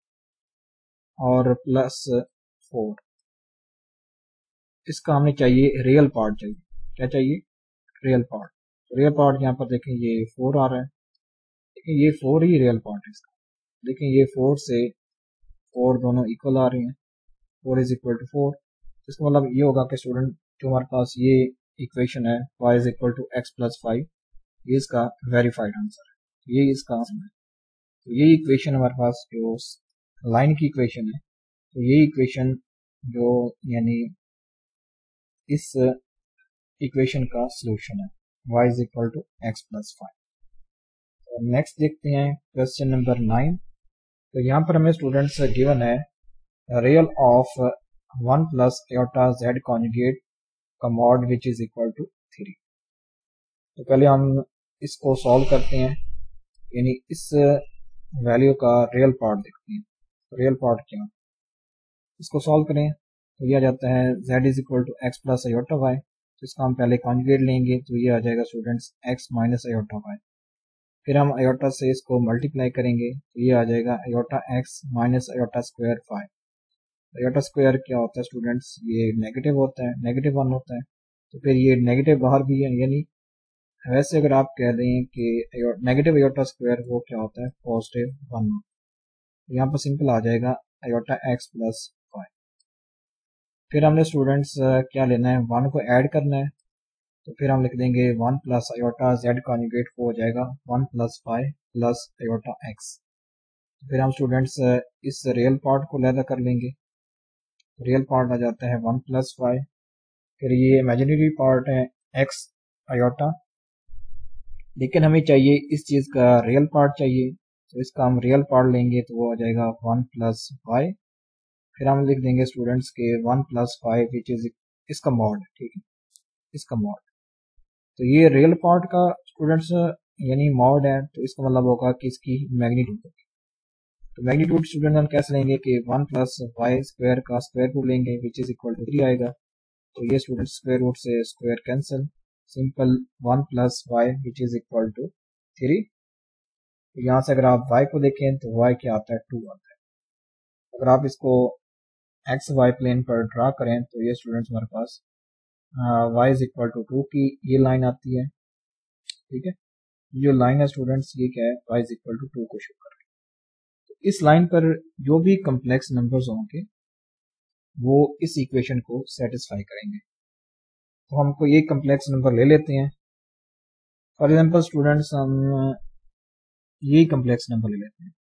और प्लस फोर। इसका हमें चाहिए रियल पार्ट चाहिए। क्या चाहिए? Real part. तो रियल पार्ट यहाँ पर देखें ये फोर आ रहा है, देखिए ये फोर ही रियल पार्ट है इसका। देखिए ये फोर से फोर दोनों इक्वल आ रहे हैं, four is equal to four. इसका मतलब ये होगा कि स्टूडेंट जो हमारे पास ये इक्वेशन है y is equal to x plus five, ये इसका वेरीफाइड आंसर है, ये इसका आंसर है। तो ये इक्वेशन हमारे पास जो लाइन की इक्वेशन है, तो ये इक्वेशन जो यानी इस इक्वेशन का सॉल्यूशन है y is equal to x plus five. Next देखते हैं क्वेश्चन नंबर नाइन। तो यहाँ पर हमें स्टूडेंट्स गिवन है real of one plus iota z conjugate का mod which is equal to three. तो पहले हम इसको सॉल्व करते हैं, यानी इस वैल्यू का रियल पार्ट देखते हैं। तो रियल पार्ट क्या, इसको सॉल्व करें तो ये आ जाता है z is equal to x plus iota y. तो इसका हम पहले कॉन्जुगेट लेंगे तो ये आ जाएगा students x minus iota y. फिर हम आयोटा से इसको मल्टीप्लाई करेंगे तो ये आ जाएगा iota x minus iota square five. Iota square क्या होता है स्टूडेंट्स, ये नेगेटिव होता है, नेगेटिव वन होता है। तो फिर ये नेगेटिव बाहर भी है, यानी वैसे अगर आप कह रहे हैं कि नेगेटिव आयोटा स्क्वायर वो क्या होता है, पॉजिटिव वन। तो यहाँ पर सिंपल आ जाएगा आयोटा एक्स प्लस फाइव। फिर हमने स्टूडेंट्स क्या लेना है, वन को ऐड करना है। तो फिर हम लिख देंगे one plus iota z conjugate को हो जाएगा one plus five plus iota x. फिर हम स्टूडेंट्स इस रियल पार्ट को लैदा कर लेंगे, रियल पार्ट आ जाता है वन प्लस फाइव। फिर ये इमेजिनरी पार्ट है एक्स आयोटा, लेकिन हमें चाहिए इस चीज़ का रियल पार्ट चाहिए। तो इसका हम रियल पार्ट लेंगे तो वो आ जाएगा वन प्लस फाइव। फिर हम लिख देंगे स्टूडेंट्स के one plus five which is इसका मॉड, ठीक है, इसका मॉड। तो ये रियल पार्ट का स्टूडेंट्स यानी मॉड है, तो इसका मतलब होगा कि इसकी मैग्नीट्यूड होगी। तो मैग्नीट्यूड स्टूडेंट हम कैसे लेंगे कि वन प्लस वाई स्क्वायर का स्क्वायर रूट लेंगे which is equal to three आएगा। तो ये स्टूडेंट स्क्वायर रूट से square cancel, simple one plus y which is equal to three. यहाँ से अगर आप y को देखें तो y क्या आता है, टू आता है। अगर आप इसको एक्स वाई प्लेन पर ड्रा करें तो ये स्टूडेंट्स हमारे पास y is equal to two की ये लाइन आती है, ठीक है। जो लाइन है स्टूडेंट्स ये क्या है, y is equal to two को शो कर रही है। तो इस लाइन पर जो भी कम्प्लेक्स नंबर्स होंगे वो इस इक्वेशन को सेटिस्फाई करेंगे। तो हमको ये कम्प्लेक्स नंबर ले लेते हैं। फॉर एग्जाम्पल स्टूडेंट्स हम यही कम्प्लेक्स नंबर ले लेते हैं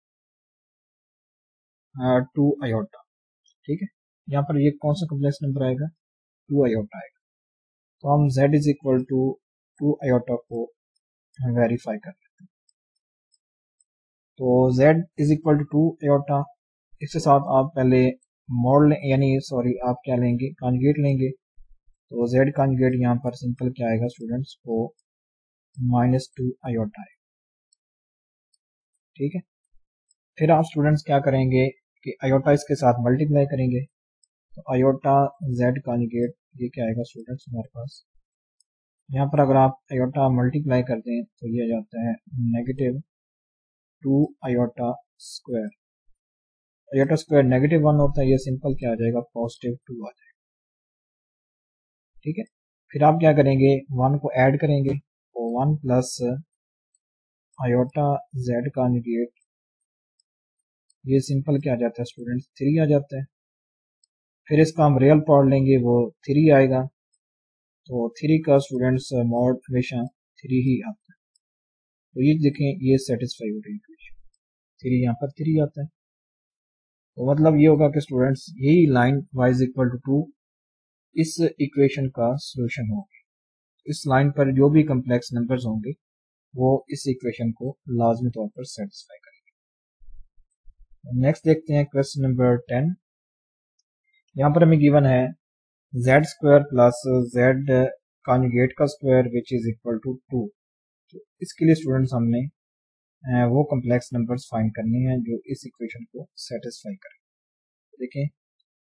टू आयोटा, ठीक है। यहाँ पर ये कौन सा कम्प्लेक्स नंबर आएगा, टू आयोटा आएगा। तो हम z is equal to two iota को वेरीफाई कर लेते हैं। तो z is equal to two iota, इसके साथ आप पहले मॉड यानी सॉरी आप क्या लेंगे, कॉन्जुगेट लेंगे। तो z कॉन्जुगेट यहाँ पर सिंपल क्या आएगा स्टूडेंट्स को माइनस टू आयोटा आएगा, ठीक है। फिर आप स्टूडेंट्स क्या करेंगे कि आयोटा इसके साथ मल्टीप्लाई करेंगे। तो आयोटा z कॉन्जुगेट ये क्या आएगा स्टूडेंट्स हमारे पास, यहाँ पर अगर आप आयोटा मल्टीप्लाई कर दें तो ये आ जाता है negative two iota square. Iota square negative one होता है, ये सिंपल क्या आ जाएगा, पॉजिटिव टू आ जाएगा, ठीक है। फिर आप क्या करेंगे, वन को ऐड करेंगे तो one plus iota z conjugate ये सिंपल क्या आ जाता है स्टूडेंट्स, थ्री आ जाता है। फिर इसका हम रियल पार्ट लेंगे वो थ्री आएगा। तो थ्री का स्टूडेंट्स मॉड हमेशा थ्री ही आता है। तो ये देखें ये सेटिस्फाई हो रही है, थ्री यहाँ पर थ्री आता है। तो मतलब ये होगा कि स्टूडेंट्स यही line y is equal to two इस इक्वेशन का सोल्यूशन होगी। इस लाइन पर जो भी कम्प्लेक्स नंबर्स होंगे वो इस इक्वेशन को लाजमी तौर पर सेटिस्फाई करेंगे। नेक्स्ट देखते हैं क्वेश्चन नंबर टेन। यहाँ पर हमें गिवन है z square plus z conjugate का square which is equal to two. तो इसके लिए स्टूडेंट्स हमने वो कम्प्लेक्स नंबर्स फाइंड करने हैं जो इस इक्वेशन को सेटिस्फाई करें। देखें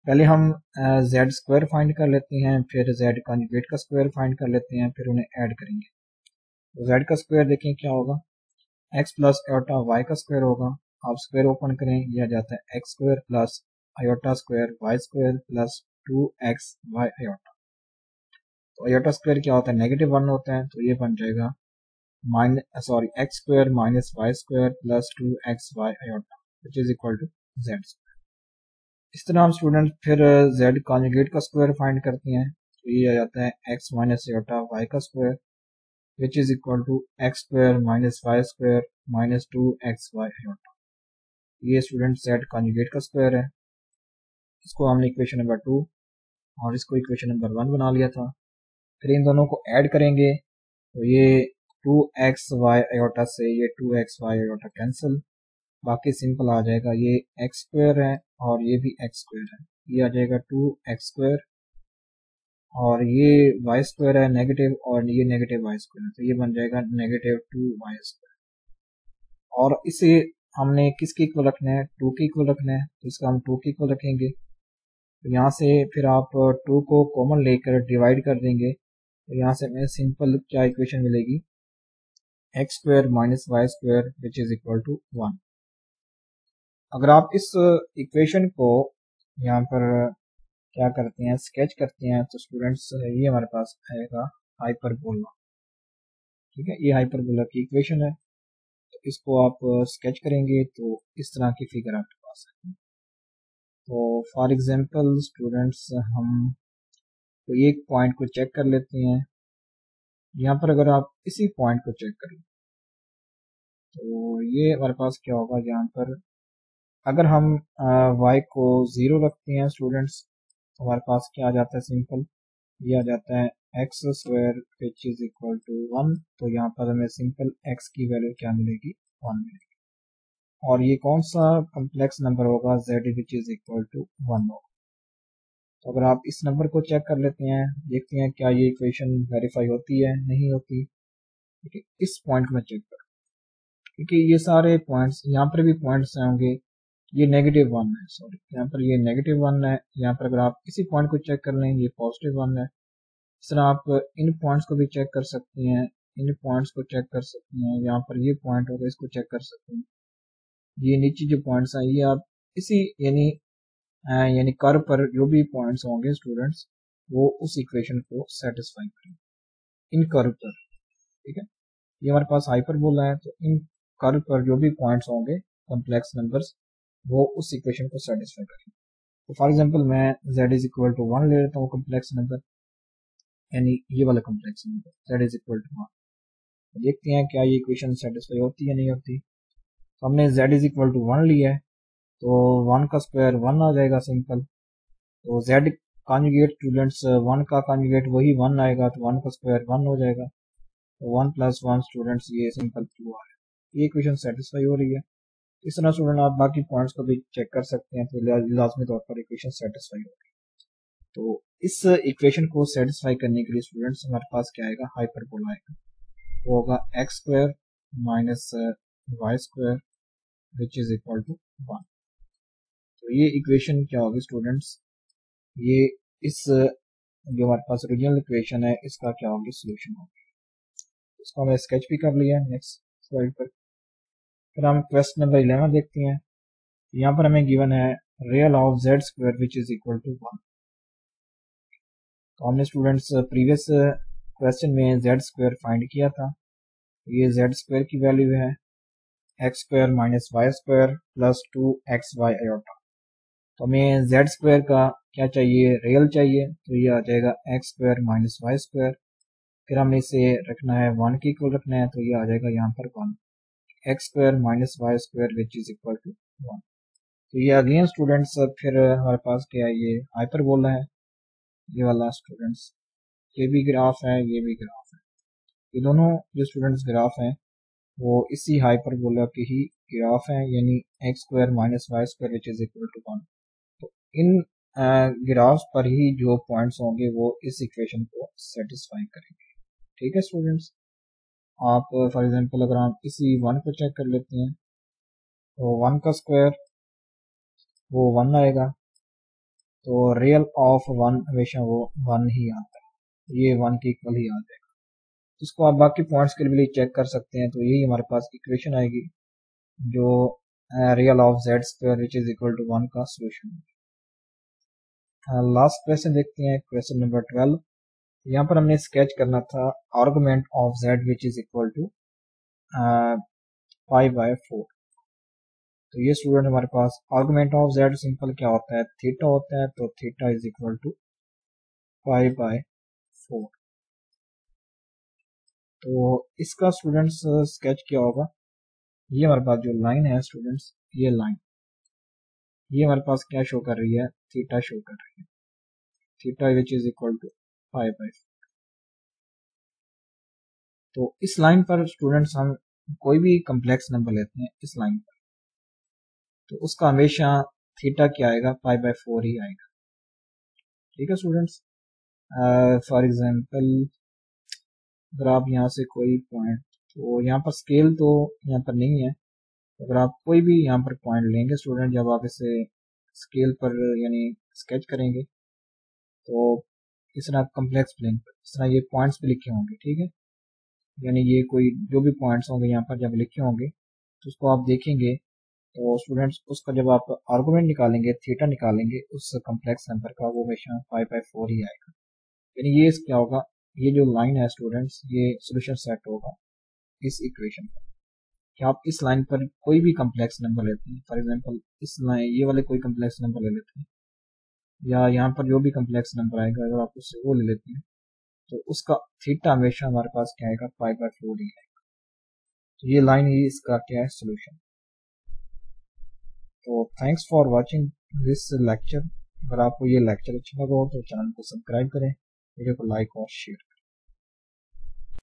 पहले हम जेड स्क्वायर फाइंड कर लेते हैं, फिर जेड कॉन्जुगेट का स्क्वायर फाइंड कर लेते हैं, फिर उन्हें ऐड करेंगे। तो जेड का स्क्वायर देखें क्या होगा, एक्स प्लस आयोटा वाई का स्क्वायर होगा। आप स्क्वायर ओपन करें, यह आ जाता है x square plus iota square y square plus two x Y iota. तो आयोटा स्क्वायर क्या होता है, नेगेटिव वन होता है, तो ये बन जाएगा minus sorry X square minus Y square plus two x Y iota which is equal to Z square. इस तरह हम स्टूडेंट फिर जेड कॉन्जुगेट का स्क्वायर फाइंड करते हैं, तो ये आ जाता है एक्स माइनस आयोटा वाई का square which is equal to X square minus Y square minus two x Y iota. ये स्टूडेंट जेड कॉन्जुगेट का स्क्वायर है। इसको हमने इक्वेशन नंबर टू और इसको इक्वेशन नंबर वन बना लिया था। फिर इन दोनों को ऐड करेंगे तो ये टू एक्स वाई आयोटा से ये two x Y iota cancel, बाकी सिंपल आ जाएगा, ये एक्स स्क्वायर है और ये भी एक्स स्क्वायर है, ये आ जाएगा टू एक्स स्क्वायर और ये वाई स्क्वायर है नेगेटिव और ये नेगेटिव वाई स्क्वायर है, तो ये बन जाएगा नेगेटिव टू वाई स्क्वायर। और इसे हमने किसके इक्वल रखना है, टू के इक्वल रखना है, तो इसका हम टू के इक्वल रखेंगे। तो यहाँ से फिर आप टू को कॉमन लेकर डिवाइड कर देंगे, तो यहाँ से हमें सिंपल क्या इक्वेशन मिलेगी, X square minus Y square which is equal to one. अगर आप इस इक्वेशन को यहाँ पर क्या करते हैं, स्केच करते हैं, तो स्टूडेंट्स ये हमारे पास आएगा हाइपरबोला। ठीक है, ये हाइपरबोला की इक्वेशन है। तो इसको आप स्केच करेंगे तो इस तरह की फिगर आपके पास है। तो फॉर एग्जांपल स्टूडेंट्स हम तो एक पॉइंट को चेक कर लेते हैं। यहाँ पर अगर आप इसी पॉइंट को चेक करें तो ये हमारे पास क्या होगा, यहाँ पर अगर हम y को ज़ीरो रखते हैं स्टूडेंट्स तो हमारे पास क्या आ जाता है, सिंपल ये आ जाता है x square which is equal to one. तो यहाँ पर हमें सिंपल x की वैल्यू क्या मिलेगी, वन मिलेगी। और ये कौन सा कम्प्लेक्स नंबर होगा, z which is equal to one होगा। तो अगर आप इस नंबर को चेक कर लेते हैं, देखते हैं क्या ये इक्वेशन वेरीफाई होती है, नहीं होती। ठीक है, इस पॉइंट में चेक करो, क्योंकि ये सारे पॉइंट्स यहाँ पर भी पॉइंट्स होंगे, ये नेगेटिव वन है, सॉरी यहाँ पर ये नेगेटिव वन है। यहाँ पर अगर आप इसी पॉइंट को चेक कर लें, ये पॉजिटिव वन है। इस तरह आप इन पॉइंट्स को भी चेक कर सकते हैं, इन पॉइंट्स को चेक कर सकते हैं, यहाँ पर ये पॉइंट होगा इसको चेक कर सकते हैं। ये नीचे जो पॉइंट्स हैं ये आप इसी यानी यानी कर्व पर जो भी पॉइंट्स होंगे स्टूडेंट्स वो उस इक्वेशन को सेटिस्फाई करेंगे इन कर्व पर। ठीक है, ये हमारे पास हाइपरबोला है, तो इन कर्व पर जो भी पॉइंट्स होंगे कॉम्प्लेक्स नंबर्स वो उस इक्वेशन को सेटिस्फाई करेंगे। तो फॉर एग्जांपल मैं z is equal to one ले लेता हूँ कॉम्प्लेक्स नंबर, यानी ये वाला complex number z is equal to one. देखते हैं क्या ये इक्वेशन सेटिस्फाई होती है नहीं होती। तो हमने z is equal to one लिया है, तो वन का स्क्वायर वन आ जाएगा सिंपल। तो z कॉन्जुगेट स्टूडेंट्स वन का कॉन्जुगेट वही वन आएगा, तो वन का स्क्वायर वन हो जाएगा। तो वन प्लस वन स्टूडेंट्स ये सिंपल टू आ है, ये इक्वेशन सेटिस्फाई हो रही है। इस तरह स्टूडेंट आप बाकी पॉइंट्स को भी चेक कर सकते हैं, तो लाजमी तौर पर इक्वेशन सेटिस्फाई होगी। तो इस इक्वेशन को सेटिस्फाई करने के लिए स्टूडेंट्स हमारे पास क्या आएगा, हाइपरबोला आएगा, वो होगा X square minus Y square which is equal to one. तो ये इक्वेशन क्या होगी स्टूडेंट्स, ये इस जो हमारे पास ओरिजिनल इक्वेशन है इसका क्या होगी, सोल्यूशन होगी। इसको हमने स्केच भी कर लिया है नेक्स्ट स्लाइड पर। फिर हम क्वेश्चन नंबर इलेवन देखते हैं। यहाँ पर हमें गिवन है real of Z square which is equal to one. तो हमने स्टूडेंट्स प्रीवियस क्वेश्चन में जेड स्क्वायर फाइंड किया था, ये जेड स्क्वायर की वैल्यू है x square minus Y square plus two x Y iota. तो हमें जेड स्क्वायर का क्या चाहिए, रियल चाहिए, तो ये आ जाएगा x square minus Y square. फिर हमने इसे रखना है वन के इक्वल रखना है, तो ये आ जाएगा यहाँ पर one X square minus Y square which is equal to one. तो ये अगेन स्टूडेंट्स फिर हमारे पास क्या है, ये हाइपरबोला है ये वाला स्टूडेंट्स, ये भी ग्राफ है ये भी ग्राफ है, ये दोनों जो स्टूडेंट्स ग्राफ हैं वो इसी हाइपरबोला के ही ग्राफ हैं, यानी X square minus Y square which is equal to one. तो इन ग्राफ्स पर ही जो पॉइंट्स होंगे वो इस इक्वेशन को सेटिस्फाई करेंगे। ठीक है स्टूडेंट्स, आप फॉर एग्जांपल अगर आप इसी वन को चेक कर लेते हैं तो वन का स्क्वायर वो वन आएगा, तो रियल ऑफ वन हमेशा वो वन ही आता है, ये वन के इक्वल ही आ जाएगा। इसको आप बाकी पॉइंट्स के लिए चेक कर सकते हैं। तो यही हमारे पास इक्वेशन आएगी जो real of Z square which is equal to one का सोल्यूशन है। लास्ट क्वेश्चन देखते हैं, क्वेश्चन नंबर ट्वेल्व। यहाँ पर हमने स्केच करना था argument of Z which is equal to five by four. तो ये स्टूडेंट हमारे पास आर्गुमेंट ऑफ जेड सिंपल क्या होता है, थीटा होता है। तो theta is equal to five by four. तो इसका स्टूडेंट्स स्केच क्या होगा, ये हमारे पास जो लाइन है स्टूडेंट्स, ये लाइन ये हमारे पास क्या शो कर रही है, थीटा शो कर रही है, theta which is equal to five by four. तो इस लाइन पर स्टूडेंट्स हम कोई भी कम्प्लेक्स नंबर लेते हैं इस लाइन पर, तो उसका हमेशा थीटा क्या आएगा, फाइव बाय फोर ही आएगा। ठीक है स्टूडेंट्स। फॉर एग्जांपल अगर आप यहाँ से कोई पॉइंट, तो यहाँ पर स्केल तो यहाँ पर नहीं है, अगर आप कोई भी यहाँ पर पॉइंट लेंगे स्टूडेंट, जब आप इसे स्केल पर यानी स्केच करेंगे तो इस तरह कम्प्लेक्स प्लेन पर इस तरह ये पॉइंट्स भी लिखे होंगे। ठीक है, यानी ये कोई जो भी पॉइंट्स होंगे यहाँ पर जब लिखे होंगे तो उसको आप देखेंगे, तो स्टूडेंट्स उसका जब आप आर्गुमेंट निकालेंगे, थीटा निकालेंगे उस कम्प्लेक्स नंबर का, वो हमेशा फाइव बाय फोर ही आएगा। यानी ये क्या होगा, ये जो लाइन है स्टूडेंट्स, ये सोल्यूशन सेट होगा इस इक्वेशन का। कि आप इस लाइन पर कोई भी कम्प्लेक्स नंबर लेते हैं, फॉर एग्जांपल इस लाइन ये वाले कोई कम्प्लेक्स नंबर ले लेते हैं, या यहाँ पर जो भी कम्प्लेक्स नंबर आएगा अगर आप उससे वो ले लेते हैं, तो उसका थीटा हमेशा हमारे पास क्या आएगा, फाइव बाय फोर ही आएगा। तो ये लाइन ही इसका क्या है, सोल्यूशन। तो thanks for watching this lecture. अगर आपको ये लेक्चर अच्छा लगा हो तो चैनल को सब्सक्राइब करें, वीडियो को लाइक और शेयर करें।